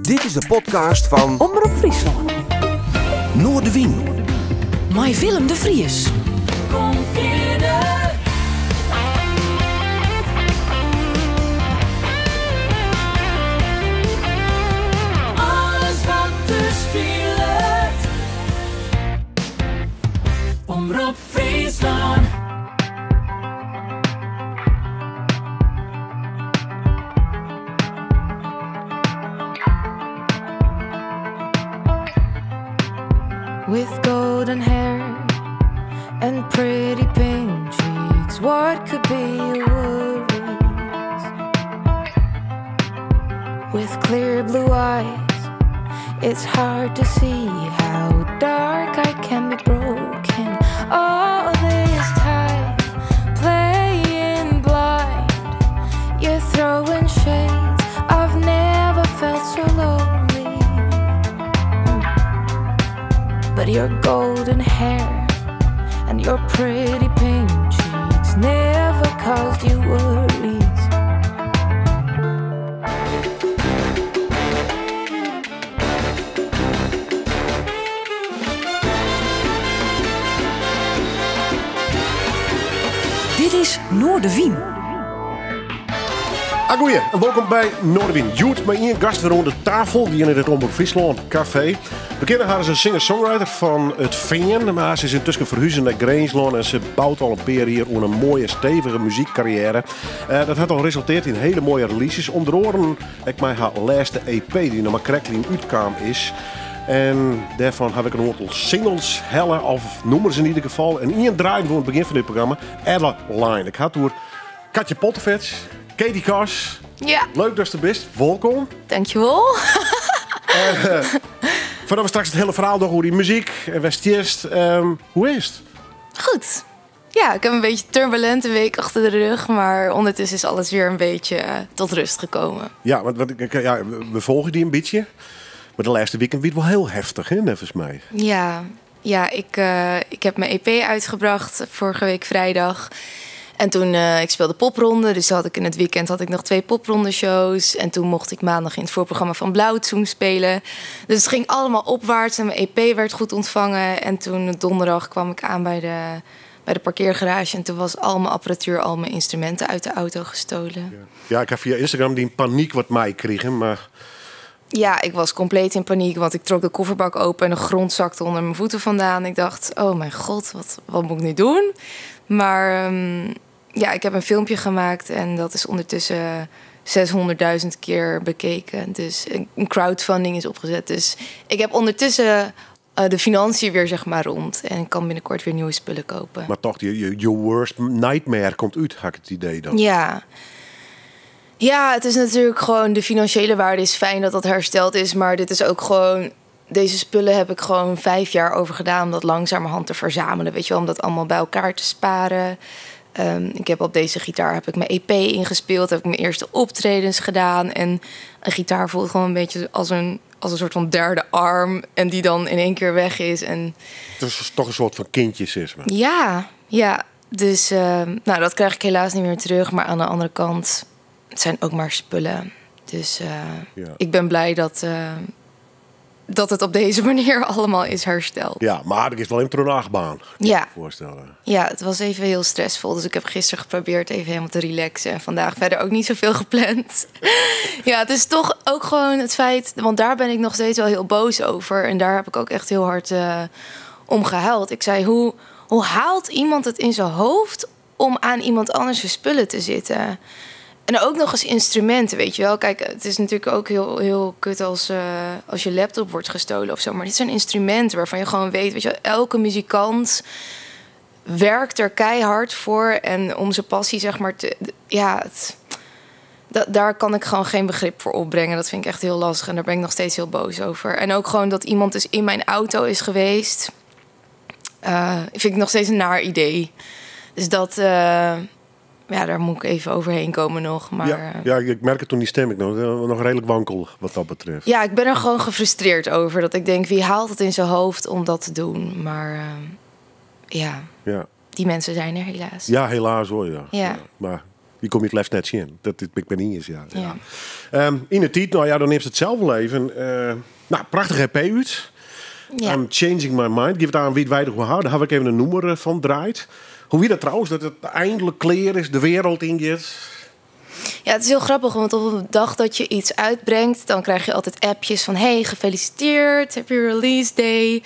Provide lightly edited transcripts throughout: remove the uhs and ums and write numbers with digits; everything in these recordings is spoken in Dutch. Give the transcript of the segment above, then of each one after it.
Dit is de podcast van Omroep Friesland. Noorderwien. Met Willem de Vries. Kom verder. Alles wat er speelt. Omroep Friesland. With golden hair and pretty pink cheeks, what could be your worries? With clear blue eyes, it's hard to see how dark I can be broken. All this time playing blind, you're throwing shades. I've never felt so lonely. But your golden hair and your pretty pink cheeks never caused you worries. Dit is Noorderwien. Goeie, en welkom bij Noorderwien. Joet met één gast weer onder de tafel, die in het Omroep Friesland café. We kennen haar als een singer-songwriter van het Veen, maar ze is intussen verhuisd naar Grangeland en ze bouwt al een paar hier een mooie, stevige muziekcarrière. Dat heeft al geresulteerd in hele mooie releases. Onder oren heb ik mij haar laatste EP, die nog maar Crackling uitkwam is. En daarvan heb ik een aantal singles, helle, of noemen ze in ieder geval. En één draaien voor het begin van dit programma, Adeline. Ik had door Katje Pottervets, Katie Kars. Ja, Leuk dat je er bent. Welkom. dankjewel. Voordat we straks het hele verhaal doen over die muziek en Westjest. Hoe is het? Goed. Ja, ik heb een beetje turbulente week achter de rug, maar ondertussen is alles weer een beetje tot rust gekomen. Ja, want we volgen die een beetje. Maar de laatste weekend werd wel heel heftig, hè, volgens mij. Ja, ik heb mijn EP uitgebracht vorige week vrijdag. En toen, ik speelde popronde, dus had ik in het weekend had ik nog 2 popronde shows. En toen mocht ik maandag in het voorprogramma van Blauwtsoen spelen. Dus het ging allemaal opwaarts en mijn EP werd goed ontvangen. En toen donderdag kwam ik aan bij de parkeergarage. En toen was al mijn apparatuur, al mijn instrumenten uit de auto gestolen. Ja, ik heb via Instagram die paniek wat mij kregen, maar... Ja, ik was compleet in paniek, want ik trok de kofferbak open en de grond zakte onder mijn voeten vandaan. Ik dacht, oh mijn god, wat moet ik nu doen? Maar ja, ik heb een filmpje gemaakt en dat is ondertussen 600.000 keer bekeken. Dus een crowdfunding is opgezet. Dus ik heb ondertussen de financiën weer zeg maar rond. En ik kan binnenkort weer nieuwe spullen kopen. Maar toch, je worst nightmare komt uit, had ik het idee dan. Ja, het is natuurlijk gewoon... De financiële waarde is fijn dat dat hersteld is. Maar dit is ook gewoon... Deze spullen heb ik gewoon 5 jaar over gedaan... om dat langzamerhand te verzamelen. Weet je wel, om dat allemaal bij elkaar te sparen. Ik heb op deze gitaar heb ik mijn EP ingespeeld. Heb ik mijn eerste optredens gedaan. En een gitaar voelt gewoon een beetje als een soort van derde arm. En die dan in één keer weg is. En Het is toch een soort van kindjesisme. ja. Dus dat krijg ik helaas niet meer terug. Maar aan de andere kant... Het zijn ook maar spullen. Dus ik ben blij dat het op deze manier allemaal is hersteld. Ja, maar er is wel een tronagbaan. Kan je me voorstellen. Ja, het was even heel stressvol. Dus ik heb gisteren geprobeerd even helemaal te relaxen. En vandaag verder ook niet zoveel gepland. Ja, het is toch ook gewoon het feit... Want daar ben ik nog steeds wel heel boos over. En daar heb ik ook echt heel hard om gehuild. Ik zei, hoe haalt iemand het in zijn hoofd... om aan iemand anders zijn spullen te zitten... En ook nog eens instrumenten, weet je wel. Kijk, het is natuurlijk ook heel kut als je laptop wordt gestolen of zo. Maar dit zijn instrumenten waarvan je gewoon weet... Weet je wel, elke muzikant werkt er keihard voor. En om zijn passie, zeg maar... daar kan ik gewoon geen begrip voor opbrengen. Dat vind ik echt heel lastig. En daar ben ik nog steeds heel boos over. En ook gewoon dat iemand dus in mijn auto is geweest... vind ik nog steeds een naar idee. Dus dat... Ja, daar moet ik even overheen komen nog. Maar, ja, ik merk het toen die stem ik nog redelijk wankel wat dat betreft. Ja, ik ben er gewoon gefrustreerd over. Dat ik denk, wie haalt het in zijn hoofd om dat te doen? Maar ja, die mensen zijn er helaas. Ja, helaas hoor. Ja. Ja. Maar Die kom je het liefst net zien. Ik ben niet eens, ja. Ja. In de tijd, nou ja, dan heeft het zelf leven. Nou, prachtig EP uit. Ja. I'm changing my mind. Geef het aan wie het weinig wil houden. Daar heb ik even een noemer van draait. Hoe wie dat trouwens, dat het eindelijk clear is, de wereld ingeet. Ja, het is heel grappig, want op de dag dat je iets uitbrengt, dan krijg je altijd appjes van hey, gefeliciteerd, happy release day.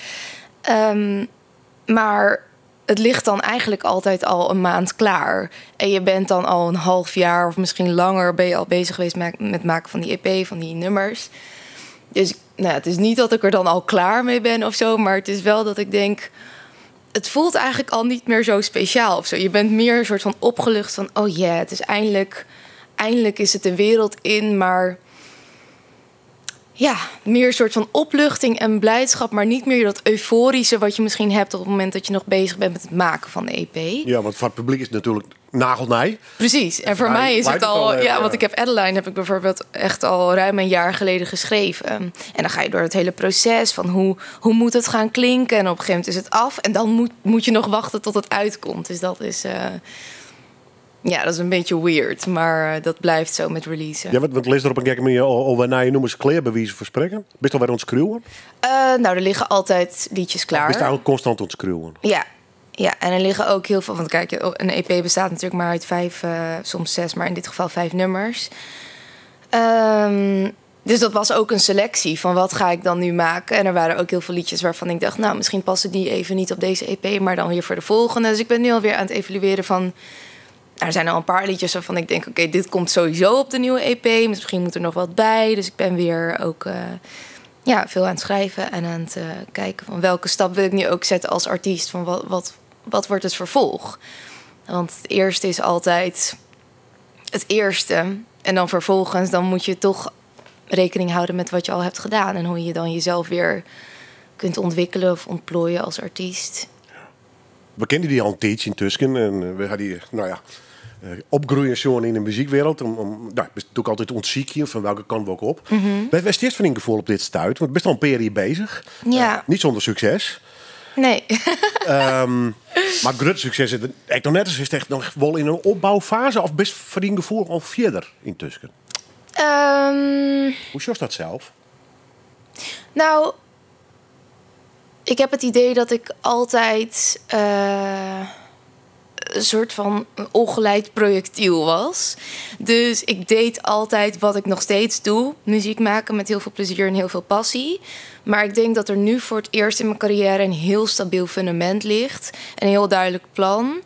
Maar het ligt dan eigenlijk altijd al een maand klaar. En je bent dan al een half jaar of misschien langer ben je al bezig geweest met het maken van die EP, van die nummers. Dus nou, het is niet dat ik er dan al klaar mee ben of zo, maar het is wel dat ik denk, het voelt eigenlijk al niet meer zo speciaal of zo. Je bent meer een soort van opgelucht van, oh ja, het is eindelijk is het de wereld in, maar ja, meer een soort van opluchting en blijdschap, maar niet meer dat euforische wat je misschien hebt op het moment dat je nog bezig bent met het maken van de EP. Ja, want voor het publiek is het natuurlijk nagelnij. Precies. En voor mij is het al, ja, want ik heb Adeline heb ik bijvoorbeeld echt al ruim een jaar geleden geschreven. En dan ga je door het hele proces van hoe moet het gaan klinken en op een gegeven moment is het af en dan moet je nog wachten tot het uitkomt. Dus dat is ja, dat is een beetje weird, maar dat blijft zo met releasen. Ja, wat lees er op een gekke manier al naar je noemen ze kleerbewijzen voor spreken? Ben je al bij ons schreeuwen? Nou, er liggen altijd liedjes klaar. Ben je eigenlijk constant aan het schreeuwen? Ja, en er liggen ook heel veel, want kijk, een EP bestaat natuurlijk maar uit 5, soms 6, maar in dit geval 5 nummers. Dus dat was ook een selectie van wat ga ik dan nu maken. En er waren ook heel veel liedjes waarvan ik dacht, nou, misschien passen die even niet op deze EP, maar dan weer voor de volgende. Dus ik ben nu alweer aan het evalueren van, er zijn al een paar liedjes waarvan ik denk, oké, dit komt sowieso op de nieuwe EP. Misschien moet er nog wat bij. Dus ik ben weer ook veel aan het schrijven en aan het kijken van welke stap wil ik nu ook zetten als artiest. Van wat wordt het vervolg? Want het eerste is altijd het eerste. En dan vervolgens dan moet je toch rekening houden met wat je al hebt gedaan. En hoe je dan jezelf weer kunt ontwikkelen of ontplooien als artiest. We kennen die al een tijdje intussen. En we hadden die, opgroeien zo in de muziekwereld. Het is natuurlijk altijd ontziekje van welke kant we ook op. Mm-hmm. Ben je steeds van in gevoel op dit stuit? Want best al een paar jaar bezig. Ja. Niet zonder succes. Nee. Maar groot succes is het nog net eens. Is het echt nog wel in een opbouwfase? Of best voor die gevoel al verder intussen? Hoe is dat zelf? Nou, ik heb het idee dat ik altijd een soort van ongeleid projectiel was. Dus ik deed altijd wat ik nog steeds doe. Muziek maken met heel veel plezier en heel veel passie. Maar ik denk dat er nu voor het eerst in mijn carrière een heel stabiel fundament ligt. Een heel duidelijk plan.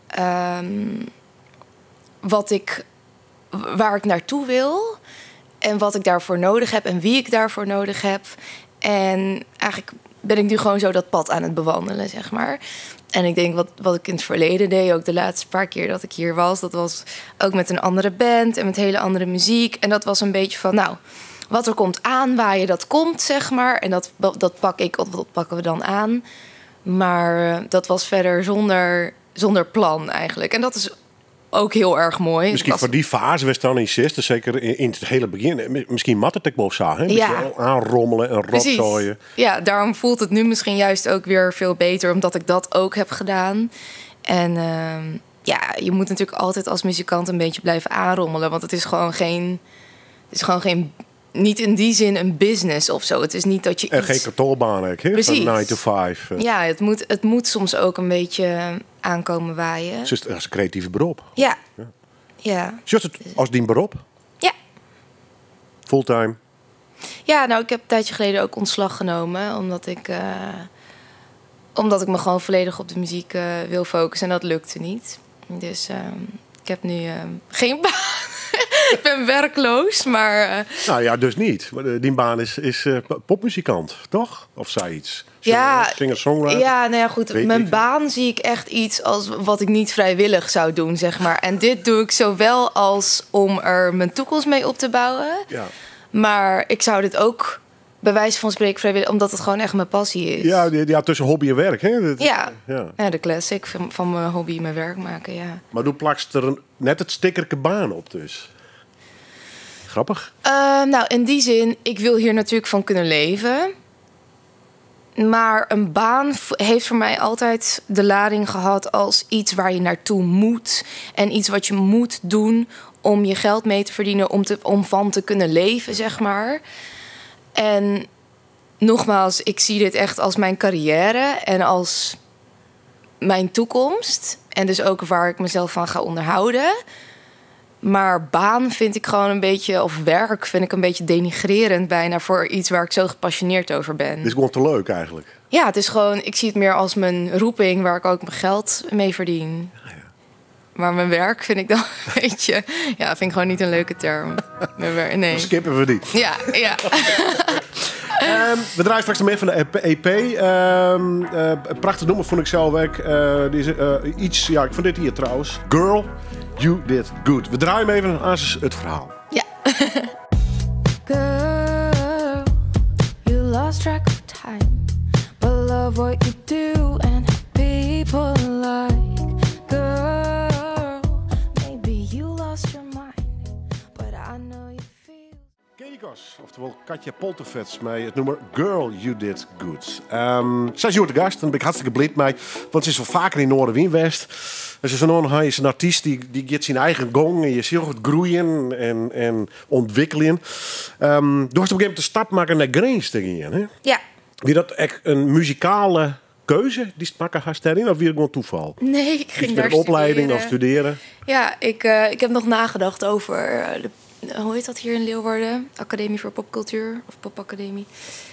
Waar ik naartoe wil. En wat ik daarvoor nodig heb en wie ik daarvoor nodig heb. En eigenlijk ben ik nu gewoon zo dat pad aan het bewandelen, zeg maar. En ik denk wat ik in het verleden deed, ook de laatste paar keer dat ik hier was, dat was ook met een andere band en met hele andere muziek. En dat was een beetje van, nou, wat er komt aan, waar je dat komt, zeg maar. En dat pak ik, of dat pakken we dan aan. Maar dat was verder zonder plan eigenlijk. En dat is ook heel erg mooi. Misschien voor die fase was dan in zesde, zeker in het hele begin. Misschien mat het ook wel zo, hè? Ja. Aanrommelen en rotzooien. Ja, daarom voelt het nu misschien juist ook weer veel beter, omdat ik dat ook heb gedaan. En je moet natuurlijk altijd als muzikant een beetje blijven aanrommelen, want het is gewoon geen niet in die zin een business of zo. Het is niet dat je en geen kantoorbaan, hè? Precies. Van 9 to 5. Ja, het moet soms ook een beetje aankomen waaien. Dus het is een creatieve beroep. Ja. Is het als dien beroep? Ja. Fulltime? Ja, nou, ik heb een tijdje geleden ook ontslag genomen. Omdat ik me gewoon volledig op de muziek wil focussen. En dat lukte niet. Dus ik heb nu geen baan. Ik ben werkloos, maar... Nou ja, dus niet. Maar die baan is popmuzikant, toch? Of zij iets? Singer-songwriter? Ja, nou ja, goed. Mijn baan zie ik echt iets als wat ik niet vrijwillig zou doen, zeg maar. En dit doe ik zowel als om er mijn toekomst mee op te bouwen. Ja. Maar ik zou dit ook bij wijze van spreken vrijwillig, omdat het gewoon echt mijn passie is. Ja, tussen hobby en werk, hè? Ja, de classic van mijn hobby mijn werk maken, ja. Maar doe plakst er net het stickerke baan op dus. Grappig. Nou, in die zin, ik wil hier natuurlijk van kunnen leven. Maar een baan heeft voor mij altijd de lading gehad als iets waar je naartoe moet. En iets wat je moet doen om je geld mee te verdienen, om van te kunnen leven, zeg maar. En nogmaals, ik zie dit echt als mijn carrière en als mijn toekomst. En dus ook waar ik mezelf van ga onderhouden. Maar baan vind ik gewoon een beetje, of werk vind ik een beetje denigrerend bijna voor iets waar ik zo gepassioneerd over ben. Dit is gewoon te leuk eigenlijk. Ja, het is gewoon, ik zie het meer als mijn roeping waar ik ook mijn geld mee verdien. Ja. Maar mijn werk vind ik dan een beetje, ja, vind ik gewoon niet een leuke term. Nee. Dan skippen we die. Ja. We draaien straks nog meer van de EP. Een prachtig nummer vond ik zelf ook. Iets, ja, ik vond dit hier trouwens. Girl, You Did Good. We draaien hem even aan het verhaal. Ja. Girl, you lost track of time, but love what you do and have people like. Girl, maybe you lost your mind, but I know you feel. Kedikos, oftewel Katja Poltervets, met het nummer Girl, You Did Good. Zij is hier de gast en daar ben ik hartstikke blij mee, want ze is wel vaker in Noorderwien West. En ze van hij is een artiest die gaat zijn eigen gong en je ziet het groeien en ontwikkelen. Door op een gegeven moment de stap maken naar Grains te gaan, hè? Ja. Wie dat echt een muzikale keuze die maken hast daarin, of weer gewoon toeval? Nee, ik ging Iets daar met een opleiding studeren. of studeren? Ja, ik heb nog nagedacht over hoe heet dat hier in Leeuwarden? Academie voor Popcultuur of Popacademie.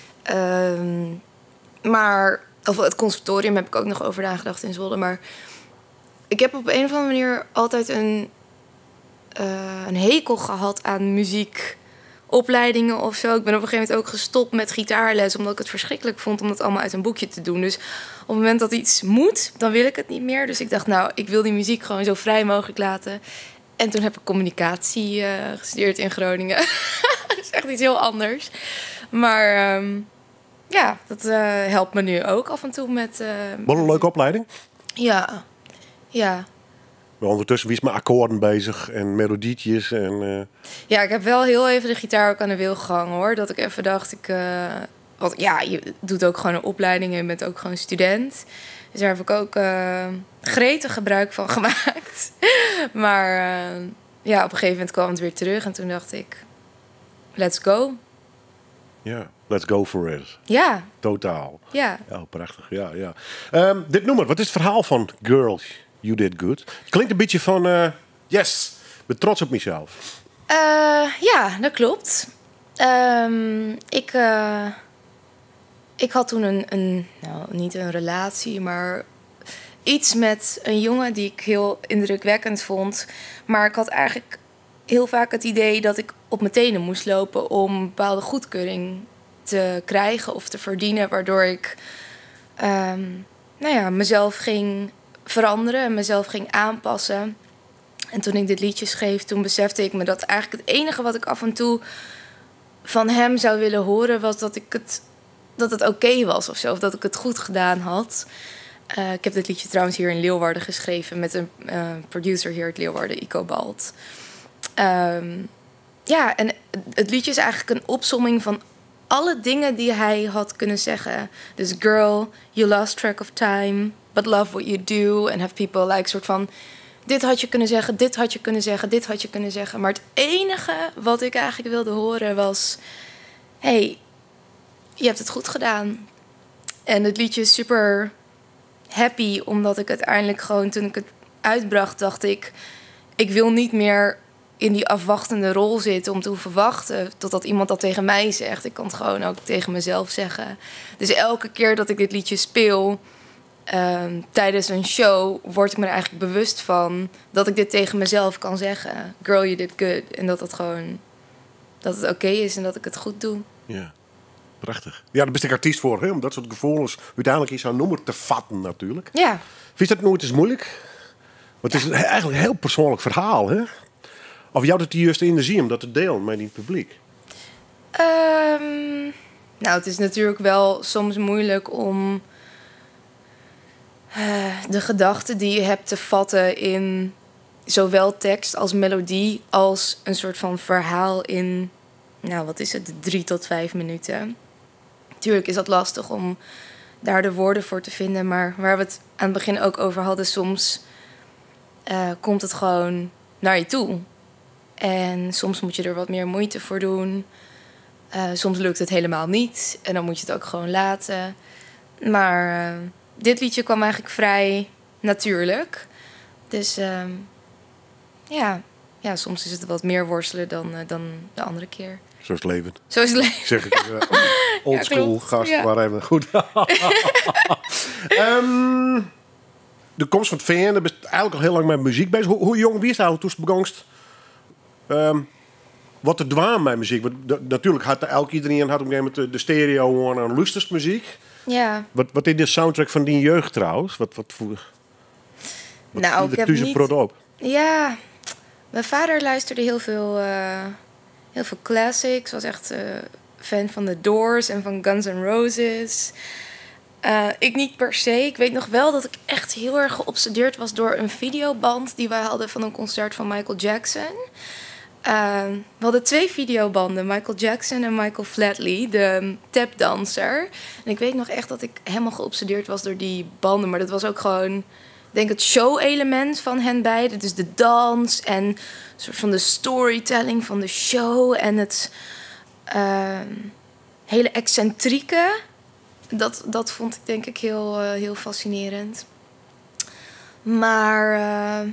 Of het conservatorium heb ik ook nog over nagedacht in Zwolle. Maar ik heb op een of andere manier altijd een hekel gehad aan muziekopleidingen of zo. Ik ben op een gegeven moment ook gestopt met gitaarles, omdat ik het verschrikkelijk vond om dat allemaal uit een boekje te doen. Dus op het moment dat iets moet, dan wil ik het niet meer. Dus ik dacht, nou, ik wil die muziek gewoon zo vrij mogelijk laten. En toen heb ik communicatie gestudeerd in Groningen. Dat is echt iets heel anders. Maar ja, dat helpt me nu ook af en toe met... Wat een leuke opleiding. Ja. Maar ondertussen wie is met akkoorden bezig en melodietjes en... Ja, ik heb wel heel even de gitaar ook aan de wil gehangen, hoor. Dat ik even dacht, want ja, je doet ook gewoon een opleiding en je bent ook gewoon student. Dus daar heb ik ook gretig gebruik van gemaakt. Maar ja, op een gegeven moment kwam het weer terug en toen dacht ik, let's go. Ja, let's go for it. Ja. Totaal. Ja. Ja, prachtig. Ja. Dit nummer, wat is het verhaal van Girl, You Did Good? Het klinkt een beetje van, yes, ik ben trots op mezelf. Ja, dat klopt. Ik had toen nou, niet een relatie, maar iets met een jongen die ik heel indrukwekkend vond. Maar ik had eigenlijk heel vaak het idee dat ik op mijn tenen moest lopen om een bepaalde goedkeuring te krijgen of te verdienen, waardoor ik mezelf ging veranderen en mezelf ging aanpassen. En toen ik dit liedje schreef, toen besefte ik me dat eigenlijk het enige wat ik af en toe van hem zou willen horen was dat het oké was of zo, of dat ik het goed gedaan had. Ik heb dit liedje trouwens hier in Leeuwarden geschreven met een producer hier uit Leeuwarden, Ico Balt. Ja, en het liedje is eigenlijk een opsomming van alle dingen die hij had kunnen zeggen. Dus girl, you lost track of time, but love what you do. And have people like soort van, dit had je kunnen zeggen, dit had je kunnen zeggen, dit had je kunnen zeggen. Maar het enige wat ik eigenlijk wilde horen was, hey, je hebt het goed gedaan. En het liedje is super happy, omdat ik uiteindelijk gewoon, toen ik het uitbracht, dacht ik wil niet meer in die afwachtende rol zitten om te hoeven wachten totdat iemand dat tegen mij zegt. Ik kan het gewoon ook tegen mezelf zeggen. Dus elke keer dat ik dit liedje speel tijdens een show, word ik me er eigenlijk bewust van dat ik dit tegen mezelf kan zeggen. Girl, you did good. En dat het oké is en dat ik het goed doe. Ja, prachtig. Ja, daar ben ik artiest voor, hè? Om dat soort gevoelens uiteindelijk in zo'n nummer te vatten natuurlijk. Ja. Vind je dat nooit eens moeilijk? Want het is eigenlijk een heel persoonlijk verhaal, hè? Of jou dat juist in de zie om dat te delen met het publiek? Nou, het is natuurlijk wel soms moeilijk om de gedachten die je hebt te vatten in zowel tekst als melodie als een soort van verhaal in, nou, wat is het, 3 tot 5 minuten. Tuurlijk is dat lastig om daar de woorden voor te vinden. Maar waar we het aan het begin ook over hadden, soms komt het gewoon naar je toe. En soms moet je er wat meer moeite voor doen. Soms lukt het helemaal niet. En dan moet je het ook gewoon laten. Maar dit liedje kwam eigenlijk vrij natuurlijk. Dus ja, soms is het wat meer worstelen dan de andere keer. Zo is het leven. Zo is het leven. Zeg ik. Oldschool klopt. gast. Ja. Maar even goed. De komst van het VN, daar ben je eigenlijk al heel lang met muziek bezig. Hoe jong wie is dat toen je begonst? Wat te dwaan met muziek? Want natuurlijk had iedereen had op een gegeven moment de stereo en luistert muziek. Ja. Wat is de soundtrack van die jeugd trouwens? Wat Nou, ik heb niet... op? Ja, mijn vader luisterde heel veel classics. Was echt fan van The Doors en van Guns N' Roses. Ik niet per se. Ik weet nog wel dat ik echt heel erg geobsedeerd was door een videoband die wij hadden van een concert van Michael Jackson. We hadden 2 videobanden, Michael Jackson en Michael Flatley, de tapdanser. En ik weet nog echt dat ik helemaal geobsedeerd was door die banden. Maar dat was ook gewoon, ik denk, het show-element van hen beiden. Dus de dans en een soort van de storytelling van de show. En het hele excentrieke. Dat vond ik denk ik heel fascinerend. Maar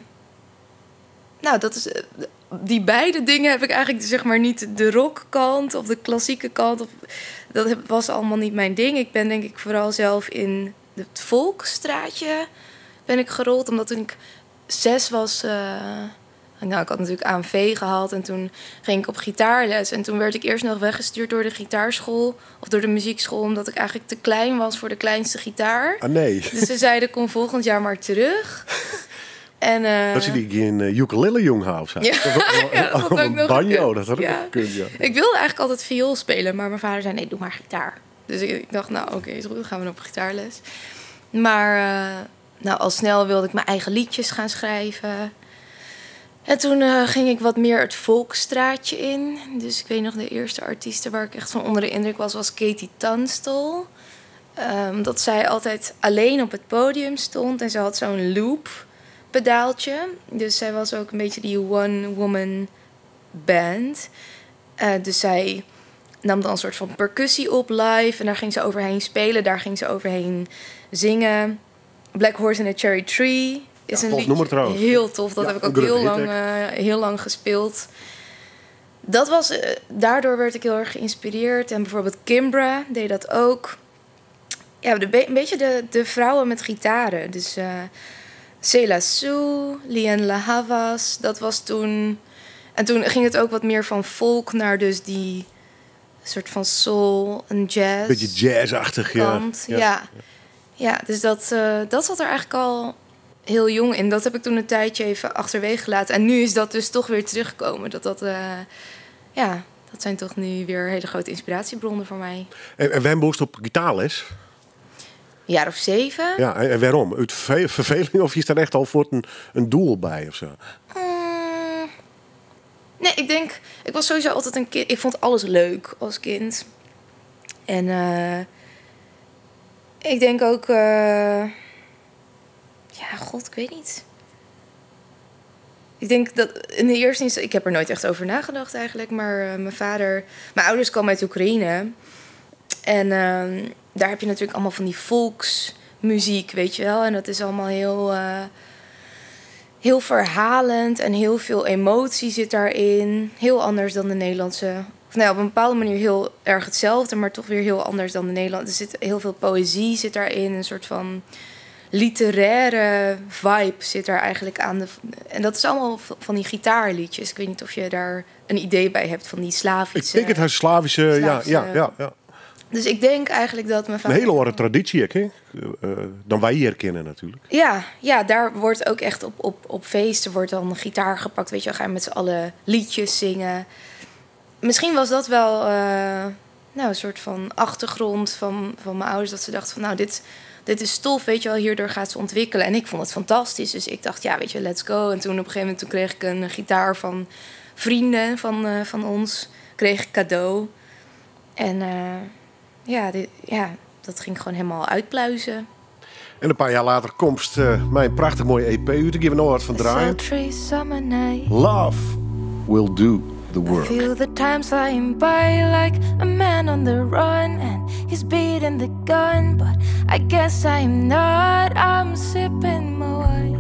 nou, dat is... Die beide dingen heb ik eigenlijk zeg maar niet de rockkant of de klassieke kant. Dat was allemaal niet mijn ding. Ik ben denk ik vooral zelf in het volksstraatje ben ik gerold. Omdat toen ik 6 was... Nou, ik had natuurlijk AMV gehad en toen ging ik op gitaarles. En toen werd ik eerst nog weggestuurd door de gitaarschool of door de muziekschool, omdat ik eigenlijk te klein was voor de kleinste gitaar. Ah nee. Dus ze zeiden, kom volgend jaar maar terug. En, dat ze die in ukulele jong house. Ja, ja, dat had ook nog banjo, gekund. dat had ook Ja. nog gekund, ja. Ik wilde eigenlijk altijd viool spelen, maar mijn vader zei, nee, doe maar gitaar. Dus ik dacht, nou oké, is goed, dan gaan we op gitaarles. Maar nou, al snel wilde ik mijn eigen liedjes gaan schrijven. En toen ging ik wat meer het volksstraatje in. Dus ik weet nog, de eerste artiesten waar ik echt van onder de indruk was Katie Tunstall. Dat zij altijd alleen op het podium stond en ze had zo'n loop pedaaltje. Dus zij was ook een beetje die one-woman band. Dus zij nam dan een soort van percussie op live. En daar ging ze overheen spelen. Daar ging ze overheen zingen. Black Horse and a Cherry Tree is een liedje. Heel tof. Dat heb ik ook heel lang gespeeld. Dat was... daardoor werd ik heel erg geïnspireerd. En bijvoorbeeld Kimbra deed dat ook. Ja, een beetje de vrouwen met gitaren. Dus... Céla Sue, Liane La Havas, dat was toen... En toen ging het ook wat meer van folk naar dus die soort van soul en jazz. Beetje jazzachtig, Ja, dus dat zat er eigenlijk al heel jong in. Dat heb ik toen een tijdje even achterwege gelaten. En nu is dat dus toch weer teruggekomen. Dat zijn toch nu weer hele grote inspiratiebronnen voor mij. En wij moesten op gitaarles? Jaar of 7. Ja, en waarom? Uit verveling of is er echt al voor een doel bij of zo? Nee, ik denk... Ik was sowieso altijd een kind... Ik vond alles leuk als kind. En ik denk ook... ja, god, ik weet niet. Ik denk dat in de eerste instantie... Ik heb er nooit echt over nagedacht eigenlijk. Maar mijn ouders kwamen uit Oekraïne. En daar heb je natuurlijk allemaal van die volksmuziek, weet je wel. En dat is allemaal heel verhalend en heel veel emotie zit daarin. Heel anders dan de Nederlandse. Of nou ja, op een bepaalde manier heel erg hetzelfde, maar toch weer heel anders dan de Nederlandse. Er zit heel veel poëzie zit daarin, een soort van literaire vibe zit daar eigenlijk aan. En dat is allemaal van die gitaarliedjes. Ik weet niet of je daar een idee bij hebt van die Slavische... Ik denk het Slavische, ja. Dus ik denk eigenlijk dat mijn vader... Een hele oude traditie, hè? Dan wij hier kennen natuurlijk. Ja, daar wordt ook echt op feesten wordt dan gitaar gepakt. Weet je, ga je met z'n allen liedjes zingen. Misschien was dat wel een soort van achtergrond van mijn ouders. Dat ze dachten van, nou, dit is tof, weet je wel. Hierdoor gaat ze ontwikkelen. En ik vond het fantastisch. Dus ik dacht, ja, weet je, let's go. En toen op een gegeven moment kreeg ik een gitaar van vrienden van ons. Kreeg ik cadeau. En dat ging gewoon helemaal uitpluizen. En een paar jaar later komst mijn prachtig mooie EP uit. Ik geef nog wat van draaien. Sultry summer night. Love will do the work. Feel the time flying by like a man on the run, and he's beating the gun, but I guess I'm not. I'm sipping my wine.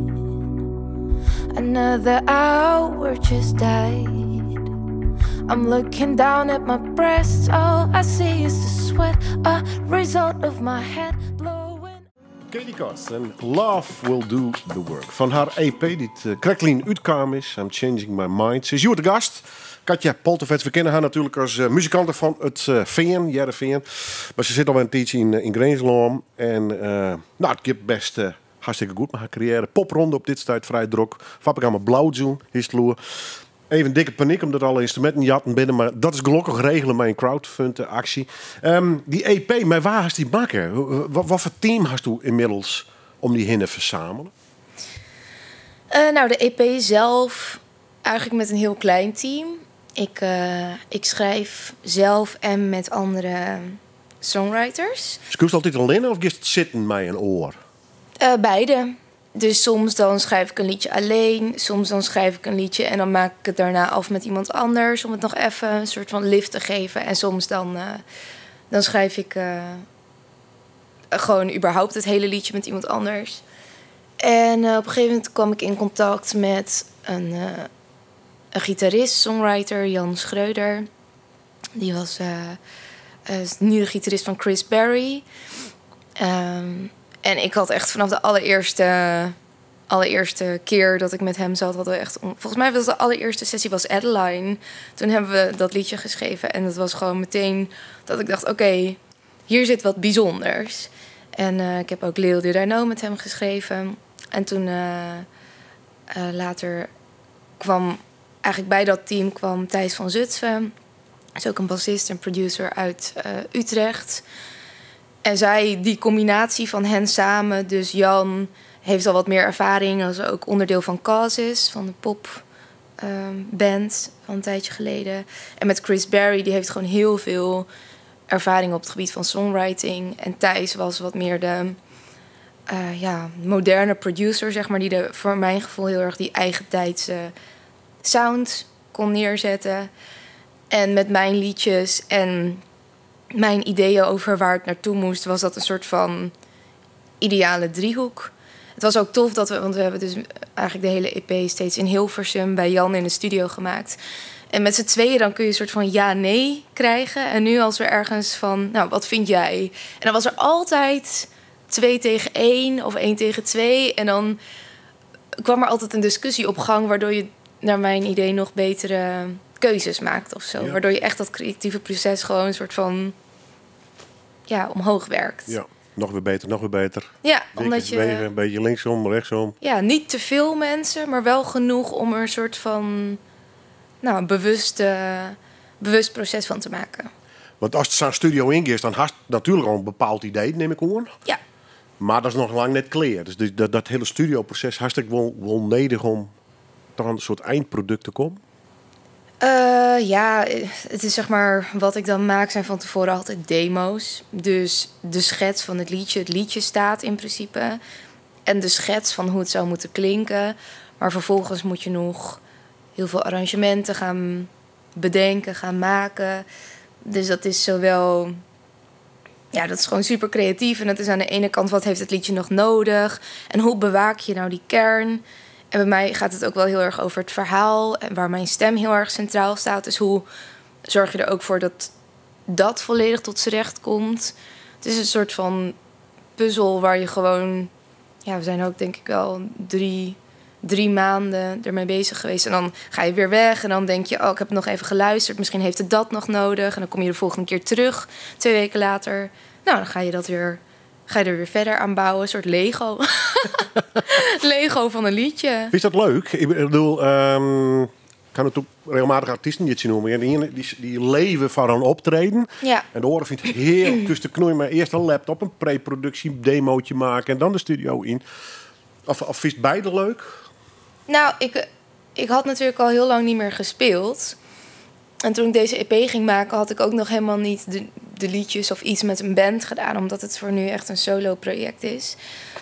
Another hour just died. I'm looking down at my breasts. All I see is the sweat, a result of my head blowing. Katie Cost en Love Will Do The Work. Van haar EP die Crackling uitkwam is. I'm Changing My Mind. Ze is hier de gast. Katja Poltervets, we kennen haar natuurlijk als muzikante van het Veen, Jereveen. Maar ze zit al een tijdje in Greensloom. En nou, het gaat best hartstikke goed met haar carrière. Popronde op dit tijd vrij druk. Fabrikant Blauwzoen, is het loer. Even dikke paniek omdat alle instrumenten jatten binnen. Maar dat is gelukkig regelen met een crowdfund actie. Die EP, maar waar has die maken? Wat voor team hast u inmiddels om die hinnen verzamelen? Nou, de EP zelf eigenlijk met een heel klein team. Ik schrijf zelf en met andere songwriters. Schrijf je altijd alleen of gist het zitten met een oor? Beide. Dus soms dan schrijf ik een liedje alleen. Soms dan schrijf ik een liedje en dan maak ik het daarna af met iemand anders. Om het nog even een soort van lift te geven. En soms dan schrijf ik gewoon überhaupt het hele liedje met iemand anders. En op een gegeven moment kwam ik in contact met een gitarist, songwriter, Jan Schreuder. Die was nu de gitarist van Chris Berry. En ik had echt vanaf de allereerste keer dat ik met hem zat, hadden we echt... Volgens mij was de allereerste sessie was Adeline. Toen hebben we dat liedje geschreven. En dat was gewoon meteen dat ik dacht, oké, hier zit wat bijzonders. En ik heb ook Leo Dudano met hem geschreven. En toen later kwam... Eigenlijk bij dat team kwam Thijs van Zutphen. Dat is ook een bassist en producer uit Utrecht. En die combinatie van hen samen... Dus Jan heeft al wat meer ervaring. Dat is ook onderdeel van Causes, van de popband van een tijdje geleden. En met Chris Berry, die heeft gewoon heel veel ervaring op het gebied van songwriting. En Thijs was wat meer de moderne producer, zeg maar... die voor mijn gevoel heel erg die eigentijdse sound kon neerzetten. En met mijn liedjes en mijn ideeën over waar ik naartoe moest... was dat een soort van ideale driehoek. Het was ook tof want we hebben dus eigenlijk de hele EP steeds in Hilversum bij Jan in de studio gemaakt. En met z'n tweeën dan kun je een soort van ja-nee krijgen. En nu als we ergens van, nou, wat vind jij? En dan was er altijd 2 tegen 1 of 1 tegen 2. En dan kwam er altijd een discussie op gang... waardoor je naar mijn idee nog betere keuzes maakt of zo. Ja. Waardoor je echt dat creatieve proces gewoon een soort van omhoog werkt. Ja, nog weer beter, nog weer beter. Ja, omdat je... Wegen, een beetje linksom, rechtsom. Ja, niet te veel mensen, maar wel genoeg om er een soort van een bewust proces van te maken. Want als het zo'n studio ingeeft, dan had je natuurlijk al een bepaald idee, neem ik aan. Ja. Maar dat is nog lang net clear. Dus dat hele studioproces hartstikke wel nodig om tot een soort eindproduct te komen? Het is zeg maar... Wat ik dan maak zijn van tevoren altijd demo's. Dus de schets van het liedje staat in principe. En de schets van hoe het zou moeten klinken. Maar vervolgens moet je nog heel veel arrangementen gaan bedenken, gaan maken. Dus dat is zowel... Ja, dat is gewoon super creatief. En dat is aan de ene kant, wat heeft het liedje nog nodig? En hoe bewaak je nou die kern? En bij mij gaat het ook wel heel erg over het verhaal... en waar mijn stem heel erg centraal staat. Dus hoe zorg je er ook voor dat dat volledig tot z'n recht komt? Het is een soort van puzzel waar je gewoon... Ja, we zijn ook denk ik wel 3 maanden ermee bezig geweest. En dan ga je weer weg en dan denk je... oh, ik heb het nog even geluisterd, misschien heeft het dat nog nodig. En dan kom je de volgende keer terug, 2 weken later. Nou, dan ga je er weer verder aan bouwen. Een soort Lego. Lego van een liedje. Is dat leuk? Ik bedoel, ik kan het ook regelmatig artiesten niet noemen. Die leven van een optreden. Ja. En de oren vindt het heel kus te knoeien. Maar eerst een laptop, een pre-productie demootje maken en dan de studio in. Of is het beide leuk? Nou, ik had natuurlijk al heel lang niet meer gespeeld. En toen ik deze EP ging maken, had ik ook nog helemaal niet de liedjes of iets met een band gedaan, omdat het voor nu echt een solo project is.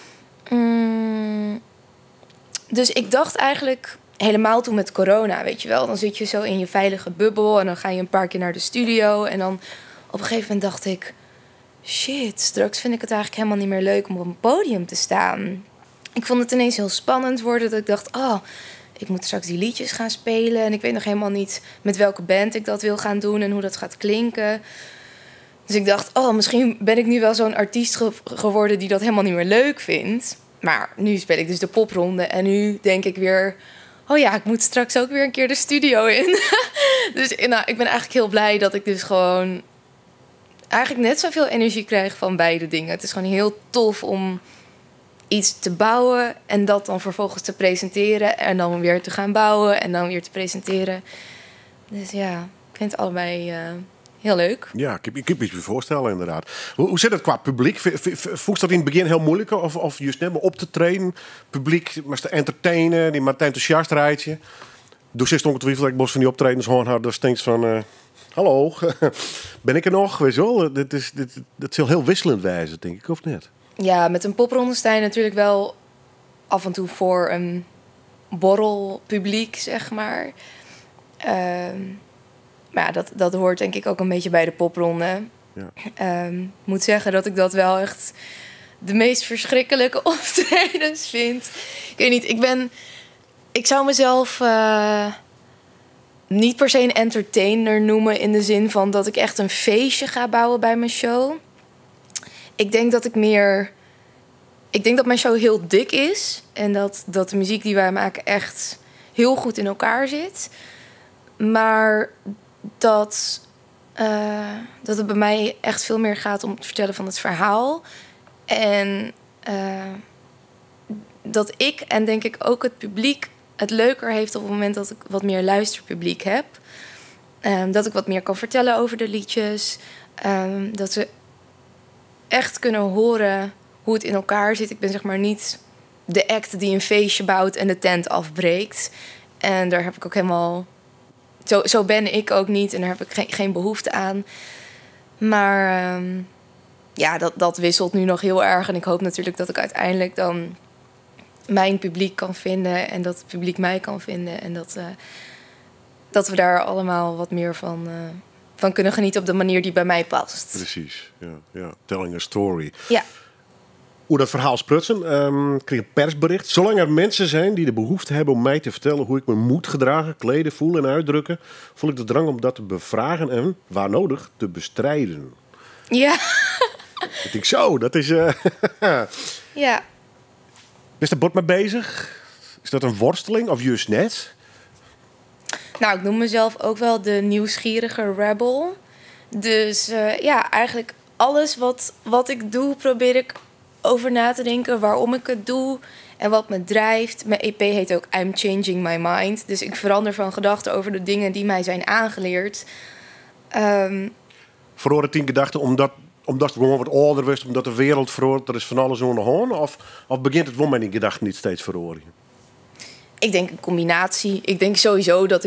Dus ik dacht eigenlijk, helemaal toen met corona, weet je wel, dan zit je zo in je veilige bubbel en dan ga je een paar keer naar de studio. En dan op een gegeven moment dacht ik, shit, straks vind ik het eigenlijk helemaal niet meer leuk om op een podium te staan. Ik vond het ineens heel spannend worden, dat ik dacht, ik moet straks die liedjes gaan spelen en ik weet nog helemaal niet met welke band ik dat wil gaan doen en hoe dat gaat klinken. Dus ik dacht, misschien ben ik nu wel zo'n artiest geworden die dat helemaal niet meer leuk vindt. Maar nu speel ik dus de popronde en nu denk ik weer, ik moet straks ook weer een keer de studio in. Dus ik ben eigenlijk heel blij dat ik dus gewoon eigenlijk net zoveel energie krijg van beide dingen. Het is gewoon heel tof om iets te bouwen en dat dan vervolgens te presenteren en dan weer te gaan bouwen en dan weer te presenteren. Dus ja, ik vind het allebei heel leuk. Ja, ik heb iets voorstellen inderdaad. Hoe zit het qua publiek? Voelt dat in het begin heel moeilijk of juist net maar op te treden? Publiek, maar te entertainen, die maar enthousiast rijdt je. Doe ze ongetwijfeld dat ik bos van die optredens gewoon had, dus steeds van hallo, ben ik er nog? Weet je wel, dit zal heel wisselend wijzen, denk ik, of net? Ja, met een popronde sta je natuurlijk wel af en toe voor een borrelpubliek, zeg maar. Maar ja, dat hoort denk ik ook een beetje bij de popronde. Ja. Moet zeggen dat ik dat wel echt de meest verschrikkelijke optredens vind. Ik weet niet, ik zou mezelf niet per se een entertainer noemen in de zin van dat ik echt een feestje ga bouwen bij mijn show. Ik denk dat mijn show heel dik is en dat de muziek die wij maken echt heel goed in elkaar zit. Maar dat het bij mij echt veel meer gaat om het vertellen van het verhaal. En dat ik en denk ik ook het publiek het leuker heeft op het moment dat ik wat meer luisterpubliek heb. Dat ik wat meer kan vertellen over de liedjes. Dat ze echt kunnen horen hoe het in elkaar zit. Ik ben zeg maar niet de act die een feestje bouwt en de tent afbreekt. En daar heb ik ook helemaal... Zo ben ik ook niet en daar heb ik geen behoefte aan. Maar dat wisselt nu nog heel erg. En ik hoop natuurlijk dat ik uiteindelijk dan mijn publiek kan vinden en dat het publiek mij kan vinden. En dat we daar allemaal wat meer van kunnen genieten op de manier die bij mij past. Precies, ja. Telling a story. Ja. Hoe dat verhaal sprutsen, kreeg een persbericht. Zolang er mensen zijn die de behoefte hebben om mij te vertellen hoe ik me moet gedragen, kleden, voelen en uitdrukken, voel ik de drang om dat te bevragen en, waar nodig, te bestrijden. Ja. Ik denk zo, dat is... Ja. Is daar bord mee bezig? Is dat een worsteling of juist net? Nou, ik noem mezelf ook wel de nieuwsgierige rebel. Dus eigenlijk alles wat ik doe, probeer ik over na te denken waarom ik het doe en wat me drijft. Mijn EP heet ook I'm Changing My Mind. Dus ik verander van gedachten over de dingen die mij zijn aangeleerd. Verloren 10 gedachten omdat het gewoon wat ouder was, omdat de wereld verhoort, er is van alles onder de hand? Of begint het wel met die gedachten niet steeds verhoren? Ik denk een combinatie. Ik denk sowieso dat ik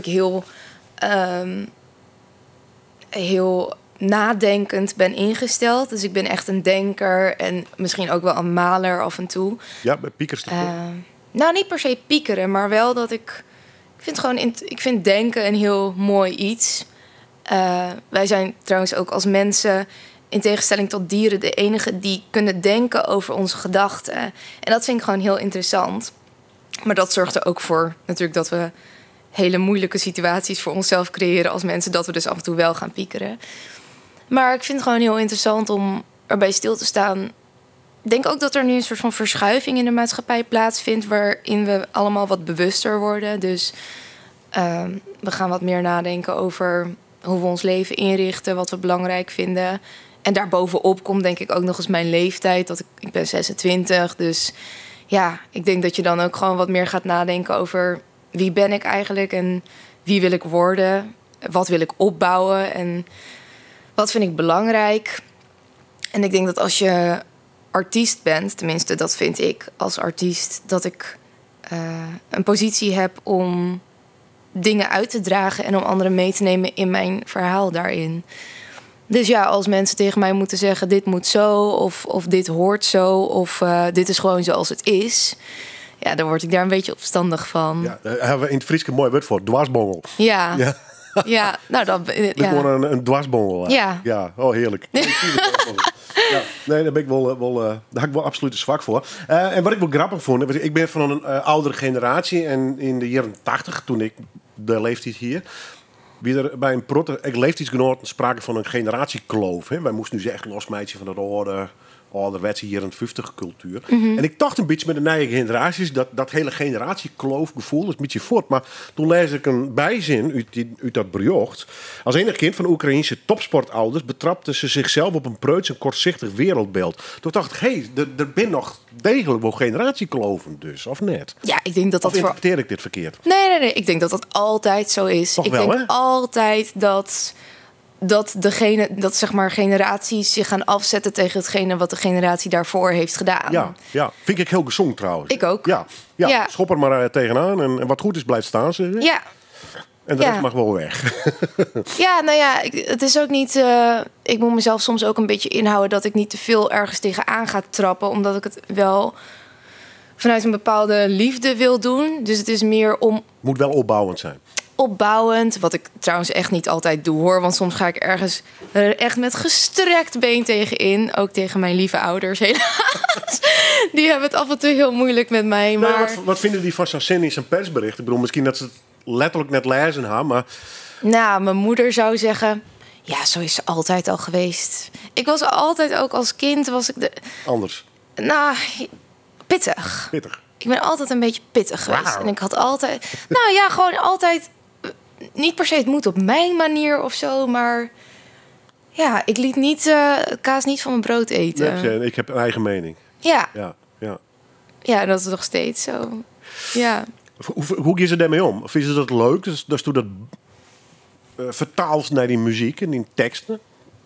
heel nadenkend ben ingesteld. Dus ik ben echt een denker en misschien ook wel een maler af en toe. Ja, bij piekers toch? Nou, niet per se piekeren, maar wel dat ik vind denken een heel mooi iets. Wij zijn trouwens ook als mensen, in tegenstelling tot dieren, de enige die kunnen denken over onze gedachten. En dat vind ik gewoon heel interessant. Maar dat zorgt er ook voor natuurlijk dat we hele moeilijke situaties voor onszelf creëren als mensen, dat we dus af en toe wel gaan piekeren. Maar ik vind het gewoon heel interessant om erbij stil te staan. Ik denk ook dat er nu een soort van verschuiving in de maatschappij plaatsvindt, waarin we allemaal wat bewuster worden. Dus we gaan wat meer nadenken over hoe we ons leven inrichten, wat we belangrijk vinden. En daarbovenop komt denk ik ook nog eens mijn leeftijd. Ik ben 26, dus ja, ik denk dat je dan ook gewoon wat meer gaat nadenken over wie ben ik eigenlijk en wie wil ik worden, wat wil ik opbouwen en wat vind ik belangrijk. En ik denk dat als je artiest bent, tenminste dat vind ik als artiest, dat ik een positie heb om dingen uit te dragen en om anderen mee te nemen in mijn verhaal daarin. Dus ja, als mensen tegen mij moeten zeggen, dit moet zo, of dit hoort zo, of dit is gewoon zoals het is. Ja, dan word ik daar een beetje opstandig van. Ja, daar hebben we in het Fries een mooi woord voor. Dwarsbongel. Ja. Ja. Ja, nou dan... Dat is Ja. gewoon een dwarsbongel. Ja. Ja, oh heerlijk. Ja, nee, daar ben ik daar heb ik wel absoluut een zwak voor. En wat ik wel grappig vond, ik ben van een oudere generatie en in de jaren 80, toen ik de leeftijd hier, wie er bij een protte, ik leeftijdsgenoten sprake van een generatiekloof. Hè. Wij moesten nu echt losmeidje van de ouderwetse jaren 50 cultuur. En ik dacht een beetje met de nieuwe generaties dat hele generatiekloofgevoel is een beetje voort. Maar toen lees ik een bijzin uit dat bericht. Als enig kind van Oekraïense topsportouders betrapte ze zichzelf op een preuts en kortzichtig wereldbeeld. Toen dacht ik, hé, er ben nog degelijk wel generatiekloven dus, of net? Ja, ik denk dat Of dat voor... interpreteer ik dit verkeerd? Nee. Ik denk dat dat altijd zo is. Toch ik wel, denk hè? altijd dat zeg maar generaties zich gaan afzetten tegen hetgene wat de generatie daarvoor heeft gedaan. Ja. Vind ik heel gezond trouwens. Ik ook. Ja. Ja. Schop er maar tegenaan en wat goed is blijft staan. Zeg je. Ja. En de Ja. rest mag wel weg. Ja, nou ja, het is ook niet... ik moet mezelf soms ook een beetje inhouden dat ik niet te veel ergens tegenaan ga trappen, omdat ik het wel vanuit een bepaalde liefde wil doen. Dus het is meer om Moet wel opbouwend zijn. opbouwend, wat ik trouwens echt niet altijd doe hoor, want soms ga ik ergens echt met gestrekt been tegenin. Ook tegen mijn lieve ouders helaas. Die hebben het af en toe heel moeilijk met mij. Nou, Maar wat vinden die van Sassini in zijn persbericht? Ik bedoel, misschien dat ze het letterlijk net lezen hebben, maar nou, mijn moeder zou zeggen, ja, zo is ze altijd al geweest. Ik was altijd, ook als kind, was ik anders. nou, pittig. Pittig. Ik ben altijd een beetje pittig geweest. Wauw. En ik had altijd... Nou ja, gewoon altijd... Niet per se het moet op mijn manier of zo, maar... Ja, ik liet niet kaas niet van mijn brood eten. Nee, ik heb een eigen mening. Ja, Ja. ja, dat is nog steeds zo. Ja. Hoe gaan ze daarmee om? Of vinden ze dat leuk? Dus toen dat vertaalt naar die muziek en die teksten?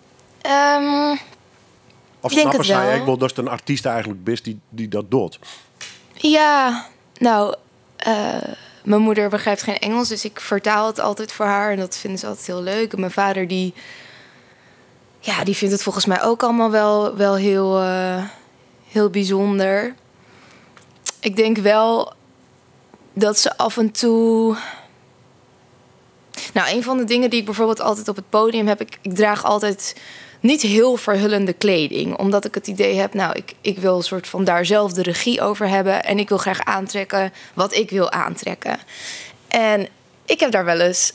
Of Ik denk snappen het zij wel. eigenlijk wel dat het een artiest eigenlijk is die dat doet? Ja, nou... mijn moeder begrijpt geen Engels, dus ik vertaal het altijd voor haar. En dat vinden ze altijd heel leuk. En mijn vader, die vindt het volgens mij ook allemaal wel heel, heel bijzonder. Ik denk wel dat ze af en toe... Nou, een van de dingen die ik bijvoorbeeld altijd op het podium heb... Ik draag altijd niet heel verhullende kleding. Omdat ik het idee heb, nou, ik wil een soort van daar zelf de regie over hebben. En ik wil graag aantrekken wat ik wil aantrekken. En ik heb daar wel eens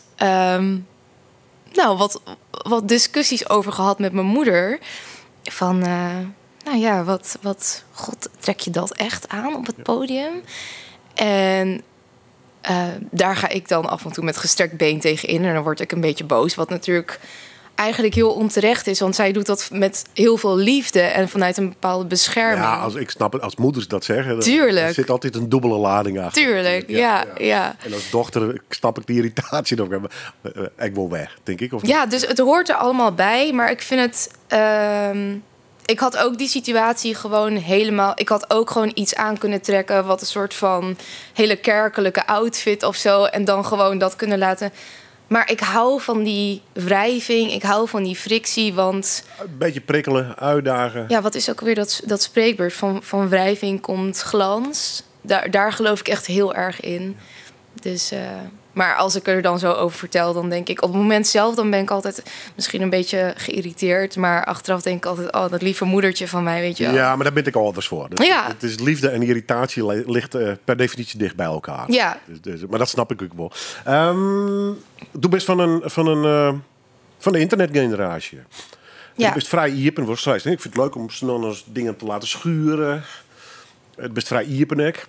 wat discussies over gehad met mijn moeder. Van, nou ja, god, trek je dat echt aan op het podium? En daar ga ik dan af en toe met gestrekt been tegen in. En dan word ik een beetje boos. Wat natuurlijk eigenlijk heel onterecht is. Want zij doet dat met heel veel liefde. En vanuit een bepaalde bescherming. Ja, ik snap het. Als moeders dat zeggen, Tuurlijk. er zit altijd een dubbele lading achter. Tuurlijk, ja. En als dochter snap ik die irritatie nog. Ik wil weg, denk ik. Of niet? Ja, dus het hoort er allemaal bij. Maar ik vind het... ik had ook die situatie gewoon helemaal... Ik had ook gewoon iets aan kunnen trekken... wat een soort van hele kerkelijke outfit of zo... en dan gewoon dat kunnen laten... Maar ik hou van die wrijving, ik hou van die frictie, want... Een beetje prikkelen, uitdagen. Ja, wat is ook weer dat spreekbeurt? Van wrijving komt glans. Daar geloof ik echt heel erg in. Dus, maar als ik er dan zo over vertel, dan denk ik... Op het moment zelf, dan ben ik altijd misschien een beetje geïrriteerd. Maar achteraf denk ik altijd, oh, dat lieve moedertje van mij, weet je wel. Ja, maar daar ben ik al anders voor. Dus Ja. Het is liefde en irritatie ligt per definitie dicht bij elkaar. Ja. Maar dat snap ik ook wel. Doe best van de internetgeneratie. Ja. Het best vrij iepen. Ik vind het leuk om snel dingen te laten schuren. Het best vrij iepenek.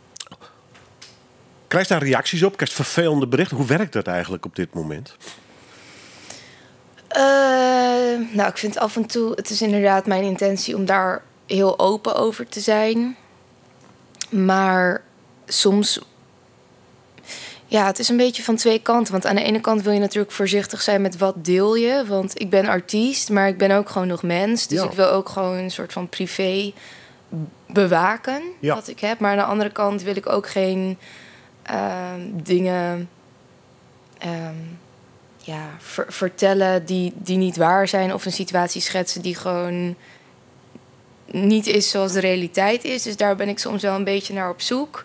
Krijg je daar reacties op? Krijg je vervelende berichten? Hoe werkt dat eigenlijk op dit moment? Nou, ik vind af en toe... Het is inderdaad mijn intentie om daar heel open over te zijn. Maar soms... Ja, het is een beetje van twee kanten. Want aan de ene kant wil je natuurlijk voorzichtig zijn met wat deel je. Want ik ben artiest, maar ik ben ook gewoon nog mens. Dus Ja. ik wil ook gewoon een soort van privé bewaken Ja. wat ik heb. Maar aan de andere kant wil ik ook geen dingen vertellen die niet waar zijn. Of een situatie schetsen die gewoon niet is zoals de realiteit is. Dus daar ben ik soms wel een beetje naar op zoek.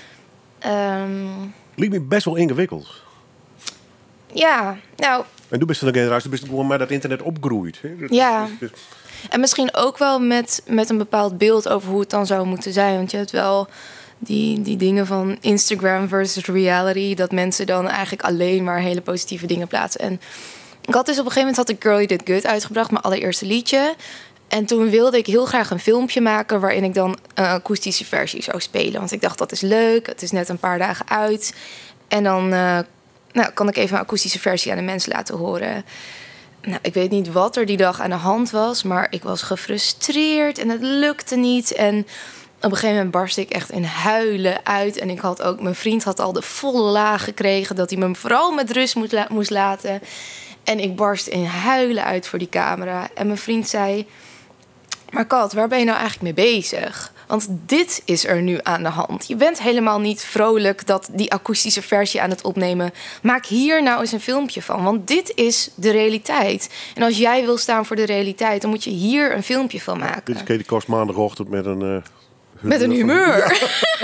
Liep me best wel ingewikkeld. Ja, nou... En toen bist je een generatie, toen bist je gewoon met dat internet opgroeid. Hè? Ja. En misschien ook wel met een bepaald beeld over hoe het dan zou moeten zijn. Want je hebt wel die dingen van Instagram versus reality. Dat mensen dan eigenlijk alleen maar hele positieve dingen plaatsen. En ik had dus op een gegeven moment had ik Girl You Did Good uitgebracht. Mijn allereerste liedje. En toen wilde ik heel graag een filmpje maken waarin ik dan een akoestische versie zou spelen. Want ik dacht, dat is leuk. Het is net een paar dagen uit. En dan kan ik even een akoestische versie aan de mensen laten horen. Nou, ik weet niet wat er die dag aan de hand was, maar ik was gefrustreerd en het lukte niet. En op een gegeven moment barstte ik echt in huilen uit. En mijn vriend had al de volle laag gekregen dat hij me vooral met rust moest laten. En ik barst in huilen uit voor die camera. En mijn vriend zei, maar Kat, waar ben je nou eigenlijk mee bezig? Want dit is er nu aan de hand. Je bent helemaal niet vrolijk dat die akoestische versie aan het opnemen. Maak hier nou eens een filmpje van. Want dit is de realiteit. En als jij wil staan voor de realiteit, dan moet je hier een filmpje van maken. Dit is Katie Kost maandagochtend met een... met een humeur.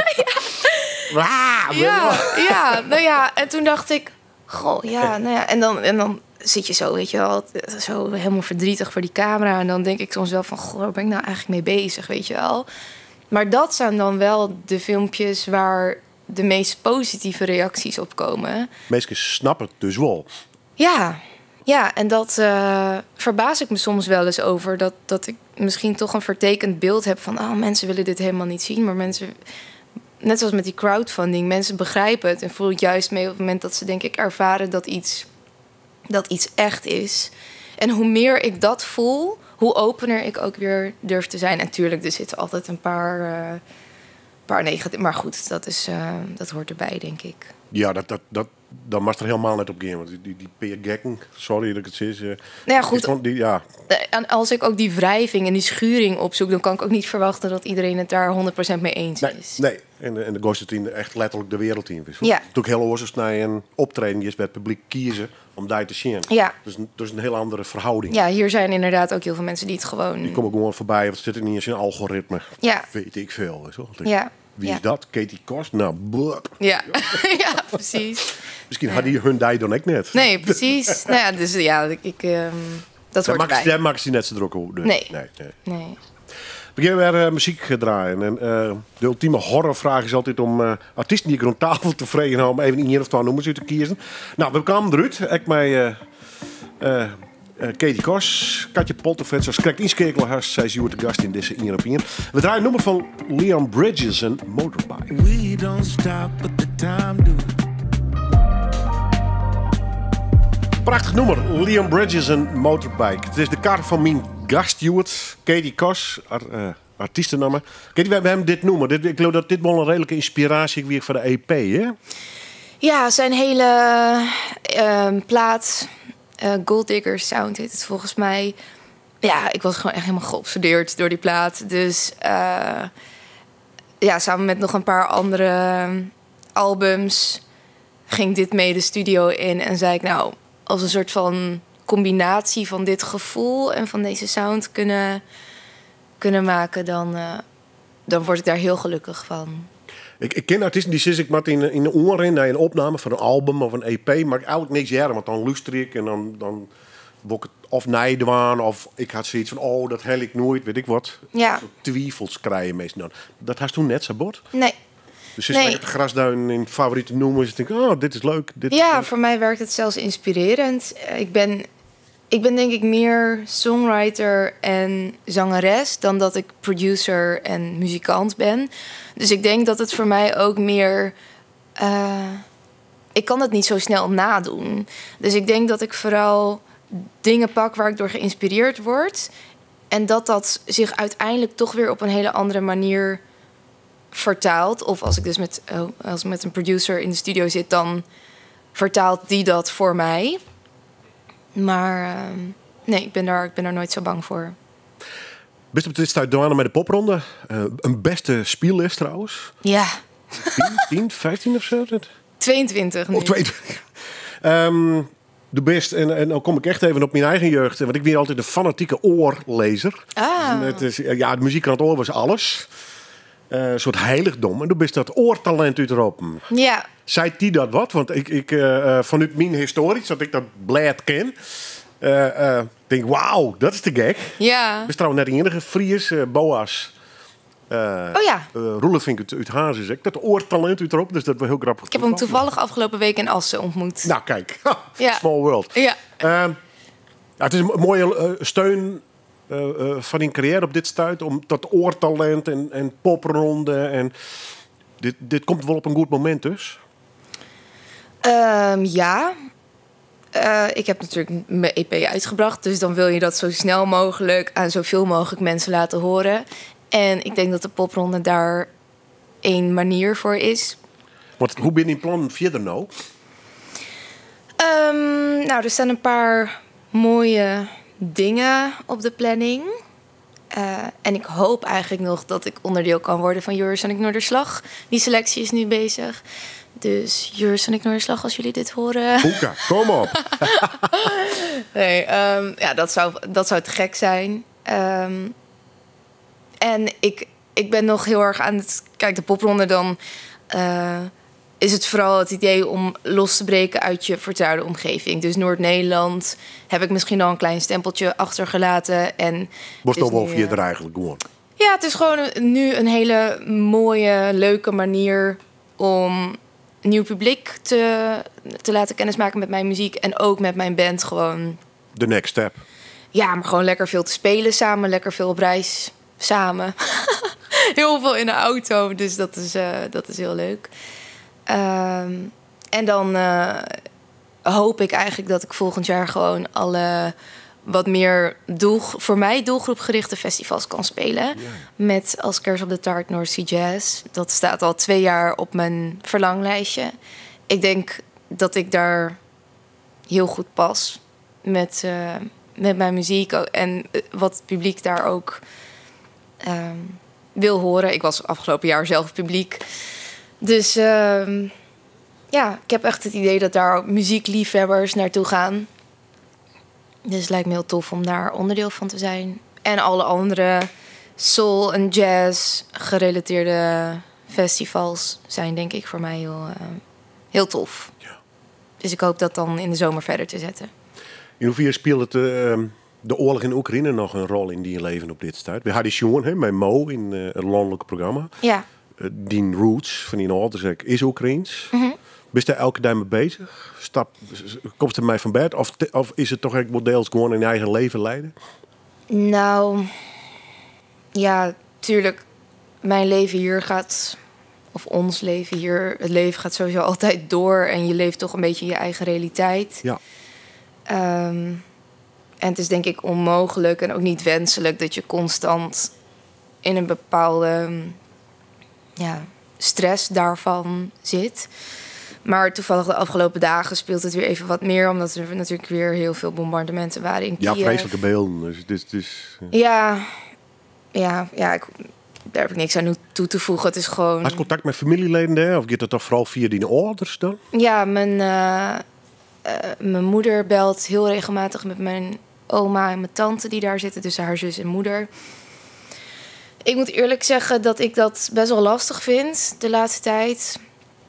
Ja. En toen dacht ik, goh, ja, nou ja. En dan zit je zo, weet je wel, zo helemaal verdrietig voor die camera. En dan denk ik soms wel van, goh, waar ben ik nou eigenlijk mee bezig, weet je wel. Maar dat zijn dan wel de filmpjes waar de meest positieve reacties op komen. Mensen snappen het dus wel. Ja, en dat verbaas ik me soms wel eens over. Dat ik misschien toch een vertekend beeld heb van, oh, mensen willen dit helemaal niet zien. Maar mensen, net zoals met die crowdfunding, mensen begrijpen het en voelen het juist mee op het moment dat ze, denk ik, ervaren dat iets echt is. En hoe meer ik dat voel, hoe opener ik ook weer durf te zijn. En natuurlijk, er zitten altijd een paar negatieve... Maar goed, dat hoort erbij, denk ik. Ja, dat mag er helemaal net op gaan. Want die Peer Gekken, sorry dat ik het zeg. Nou ja, goed. En als ik ook die wrijving en die schuring opzoek, dan kan ik ook niet verwachten dat iedereen het daar 100% mee eens is. Nee. En de Ghost echt letterlijk de wereldteam is. Ja. Toen heel oorzaak naar een optreden is, werd het publiek kiezen om daar te zien. Ja. Dus een heel andere verhouding. Ja, hier zijn inderdaad ook heel veel mensen die het gewoon... Die komen gewoon voorbij, want het zit er niet eens in een algoritme. Ja. Weet ik veel. Zo. Ja. Wie is dat? Katie Kost? Nou, ja. Ja, precies. Misschien had die hun die dan ook net. Nee, precies. Nou ja, dus ja, dat hoort erbij. Daar maakt ze net zo druk over. Nee. We gaan weer muziek draaien. En de ultieme horrorvraag is altijd om artiesten die ik rond tafel te vregen om even een of twee nummers uit te kiezen. Nou, we kwamen eruit. Ik mij Katie Kost, Katje Poltervet, zoals correct inschakelen, zij is de gast in deze 1 op 1. We draaien een nummer van Leon Bridges en Motorbike. We don't stop, but the time do. Prachtig nummer, Leon Bridges en Motorbike. Het is de kaart van mijn gaststeward, Katie Kost, artiestennamen. Katie, we hebben dit nummer. Ik geloof dat dit wel een redelijke inspiratie weer voor de EP, hè? Ja, zijn hele plaat, Gold Digger Sound heet het volgens mij. Ja, ik was gewoon echt helemaal geobsedeerd door die plaat. Dus samen met nog een paar andere albums ging dit mee de studio in. En zei ik, nou, als een soort van combinatie van dit gevoel en van deze sound kunnen maken, dan word ik daar heel gelukkig van. Ik ken artiesten die zitten ik in de oren naar een opname van een album of een EP, maar eigenlijk niks jaren, want dan luister ik en dan word ik het of nijdwaan of ik had zoiets van, oh, dat hel ik nooit, weet ik wat. Ja. Twijfels krijgen meestal. Dat had toen net zo bot. Nee. Dus is het grasduin in favoriete noemen, dus ik denk, oh, dit is leuk. Voor mij werkt het zelfs inspirerend. Ik ben denk ik meer songwriter en zangeres dan dat ik producer en muzikant ben. Dus ik denk dat het voor mij ook meer... ik kan het niet zo snel nadoen. Dus ik denk dat ik vooral dingen pak waar ik door geïnspireerd word. En dat zich uiteindelijk toch weer op een hele andere manier vertaalt. Of als ik dus met een producer in de studio zit, dan vertaalt die dat voor mij. Maar nee, ik ben daar nooit zo bang voor. Best op dit stuit met de popronde. Een beste speellist trouwens. Ja. 10, 15 of zo? 22 nu. Oh, 22. De best, en dan kom ik echt even op mijn eigen jeugd. Want ik ben altijd een fanatieke oorlezer. Het is, de muziekkrant Oor was alles. Een soort heiligdom. En toen best dat oortalent uit erop. Ja. Zei die dat wat? Want ik vanuit mijn historisch, dat ik dat blad ken... denk, wauw, dat is te gek. Ja. is trouwens net de enige Fries, Boas. Roelevink uit Hazes. Dat oortalent uit erop, dus dat was heel grappig. Ik heb hem toevallig afgelopen week in Assen ontmoet. Nou, kijk. Ja. Small world. Ja. Het is een mooie steun van die carrière op dit stuit. Om dat oortalent en popronde. En dit komt wel op een goed moment dus. Ja. Ik heb natuurlijk mijn EP uitgebracht. Dus dan wil je dat zo snel mogelijk aan zoveel mogelijk mensen laten horen. En ik denk dat de popronde daar één manier voor is. Want hoe ben je in plan verder nou? Nou, er staan een paar mooie dingen op de planning. En ik hoop eigenlijk nog dat ik onderdeel kan worden van Eurosonic Noorderslag. Die selectie is nu bezig. Dus Eurosonic Noorderslag, als jullie dit horen. Hoeka, kom op. Nee, dat zou te gek zijn. En ik ben nog heel erg aan het... Kijk, de popronde dan... is het vooral het idee om los te breken uit je vertrouwde omgeving. Dus Noord-Nederland heb ik misschien al een klein stempeltje achtergelaten. En Wordt toch wel via er eigenlijk gewoon? Ja, het is gewoon nu een hele mooie, leuke manier om nieuw publiek te laten kennismaken met mijn muziek. En ook met mijn band gewoon. The next step. Ja, maar gewoon lekker veel te spelen samen. Lekker veel op reis samen. Heel veel in de auto, dus dat is heel leuk. En dan hoop ik eigenlijk dat ik volgend jaar gewoon alle wat meer voor mij doelgroepgerichte festivals kan spelen. Ja. Met als kers op de taart North Sea Jazz. Dat staat al 2 jaar op mijn verlanglijstje. Ik denk dat ik daar heel goed pas met mijn muziek en wat het publiek daar ook wil horen. Ik was afgelopen jaar zelf publiek. Dus ik heb echt het idee dat daar ook muziekliefhebbers naartoe gaan. Dus het lijkt me heel tof om daar onderdeel van te zijn. En alle andere soul- en jazz gerelateerde festivals zijn denk ik voor mij heel tof. Ja. Dus ik hoop dat dan in de zomer verder te zetten. In hoeverre speelt de oorlog in Oekraïne nog een rol in die leven op dit stuit? We hadden jongen met Mo in het landelijke programma. Ja. Die roots van die ouders is Oekraïens. Mm-hmm. Ben je daar elke dag mee bezig? Komt het mij van bed? Of is het toch echt deels gewoon in je eigen leven leiden? Nou, ja, tuurlijk. Mijn leven hier gaat, of ons leven hier, het leven gaat sowieso altijd door. En je leeft toch een beetje je eigen realiteit. Ja. En het is denk ik onmogelijk en ook niet wenselijk dat je constant in een bepaalde stress daarvan zit. Maar toevallig de afgelopen dagen speelt het weer even wat meer, omdat er natuurlijk weer heel veel bombardementen waren in Kiev. Ja, vreselijke beelden. Dus, Ja, daar heb ik niks aan toe te voegen. Het is gewoon. Had je contact met familieleden daar? Of gaat dat toch vooral via die ouders dan? Ja, mijn moeder belt heel regelmatig met mijn oma en mijn tante die daar zitten, dus haar zus en moeder. Ik moet eerlijk zeggen dat ik dat best wel lastig vind de laatste tijd.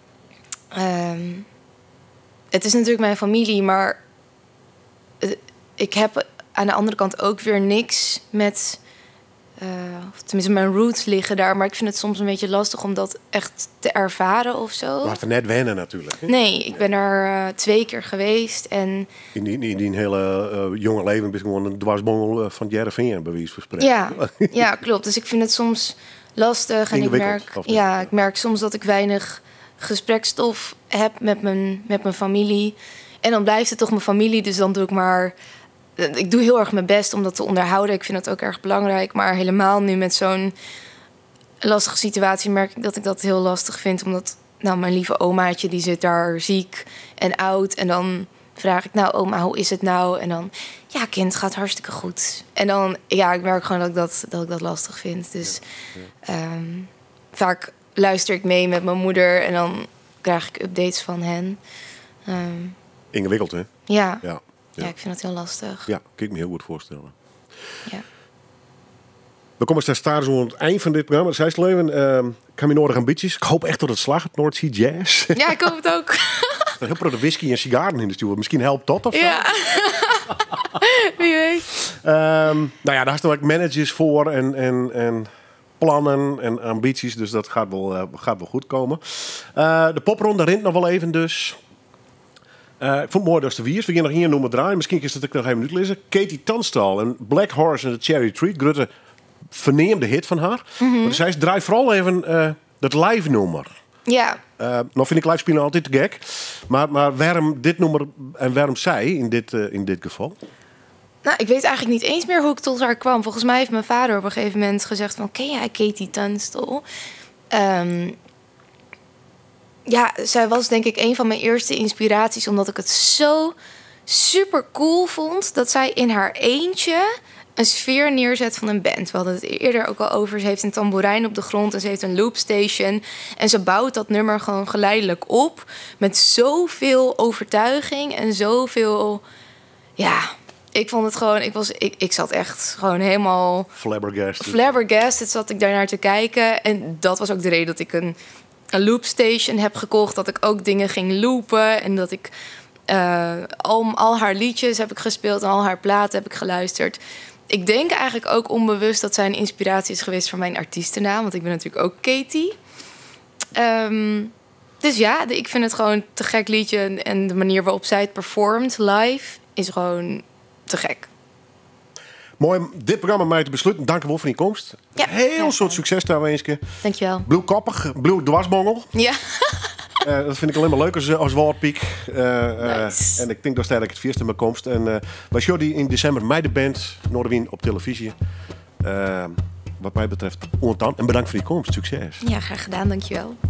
Het is natuurlijk mijn familie, maar ik heb aan de andere kant ook weer niks met... of tenminste, mijn roots liggen daar, maar ik vind het soms een beetje lastig om dat echt te ervaren of zo. Je had er net wennen natuurlijk. Hè? Nee, ik ben er 2 keer geweest en... In die hele jonge leven ben je gewoon een dwarsbongel van Jereveen, bij wijze van spreken. Ja, klopt. Dus ik vind het soms lastig en ik merk soms dat ik weinig gesprekstof heb met mijn familie. En dan blijft het toch mijn familie, dus dan doe ik maar... Ik doe heel erg mijn best om dat te onderhouden. Ik vind dat ook erg belangrijk. Maar helemaal nu met zo'n lastige situatie merk ik dat ik heel lastig vind. Omdat mijn lieve omaatje, die zit daar ziek en oud. En dan vraag ik, oma, hoe is het nou? En dan, ja kind, gaat hartstikke goed. En dan, ik merk gewoon dat ik dat lastig vind. Dus vaak luister ik mee met mijn moeder en dan krijg ik updates van hen. Ingewikkeld, hè? Ja. Ja. Ja, ik vind het heel lastig. Ja, kan ik me heel goed voorstellen. Ja. We komen steeds aan het eind van dit programma. Zij leven, kan je nodig ambities. Ik hoop echt dat het slag, het North Sea Jazz. Ja, ik hoop het ook. Er heel veel whisky en sigaren in de stuur. Misschien helpt dat of zo. Ja. Wie weet. Nou ja, daar staan ook managers voor en plannen en ambities. Dus dat gaat wel goed komen. De popronde rint nog wel even dus. Ik vond het mooi dat de wiers. We gaan nog hier noemen draaien. Misschien is het ook nog even uitlezen. Katie Tunstall en Black Horse and the Cherry Tree. Grutte verneemde hit van haar. Maar zij draait vooral even dat live nummer. Ja. Nou vind ik live spelen altijd te gek. Maar waarom dit nummer en waarom zij in dit geval? Nou, ik weet eigenlijk niet eens meer hoe ik tot haar kwam. Volgens mij heeft mijn vader op een gegeven moment gezegd van... ken jij Katie Tunstall? Ja, zij was denk ik een van mijn eerste inspiraties... omdat ik het zo super cool vond... dat zij in haar eentje een sfeer neerzet van een band. We hadden het eerder ook al over. Ze heeft een tamboerijn op de grond en ze heeft een loopstation. En ze bouwt dat nummer gewoon geleidelijk op... met zoveel overtuiging en zoveel... Ja, ik vond het gewoon... Ik zat echt gewoon helemaal... Flabbergasted zat ik daarnaar te kijken. En dat was ook de reden dat ik een loopstation heb gekocht. Dat ik ook dingen ging loopen. En dat ik al haar liedjes heb ik gespeeld. En al haar platen heb ik geluisterd. Ik denk eigenlijk ook onbewust dat zij een inspiratie is geweest voor mijn artiestennaam. Want ik ben natuurlijk ook Katie. Dus ja, ik vind het gewoon een te gek liedje. En de manier waarop zij het performt live is gewoon te gek. Mooi dit programma mij te besluiten. Dank u wel voor je komst. Ja, Heel soort succes daar eens. Dankjewel. Blue koppig, blue dwarsbongel. Ja. Dat vind ik alleen maar leuk als woordpiek. Nice. En ik denk dat is eigenlijk het vierste mijn komst. En wij show die in december mij de band Noordwien op televisie. Wat mij betreft ontaan. En bedankt voor je komst. Succes. Ja, graag gedaan. Dankjewel.